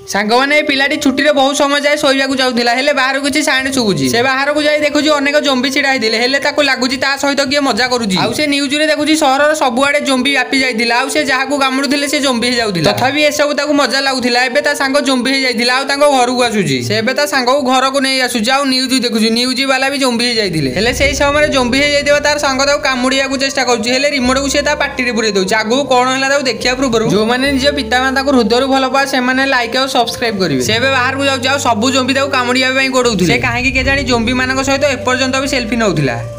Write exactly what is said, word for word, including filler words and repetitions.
सांग मैंने पिलाटी छुट्टी रे बहुत समय जाए शोइबाकू जाउथिला हेले बाहर किछि साउंड सुगुची से बाहर को जाई देखुची अनेक जोम्बी छिड़ा हेदिले हेले ताको लागुची ता सहित किए मजा करूची आउ से न्यूज रे देखुची शहर सबुआडे जोम्बी व्यापी जाइतिला आउ से जाहाकू कामुडुथिले से जोम्बी हे जाउथिला तथापि ए सब ताको मजा लागुथिला एबे ता सांग जोम्बी हे जाइतिला आउ ताको घर को आसुची से एबे ता सांग को घर को नै आसुची आउ न्यूज देखुची न्यूज वाला भी जोम्बी हे जाइतिले हेले सेही समय जोम्बी हे जाइतिबा तार सांग ताको कामुडिया को चेष्टा करूची हेले रिमोट को से ता पार्टी रे पुरे दउची आगु कोन होला ताको देखिया पूर्व जो माने निज पिता माता को हृदय रु भलो पा से माने लाइक और सब्सक्राइब करिवे से एबे बाहर को जाउ जाउ सब जोम्बी ताको कामुडिया पई गोडउथिले से काहे कि के जानी जोम्बी मानक सहित एपर्यंत भी सेल्फी नउथिला।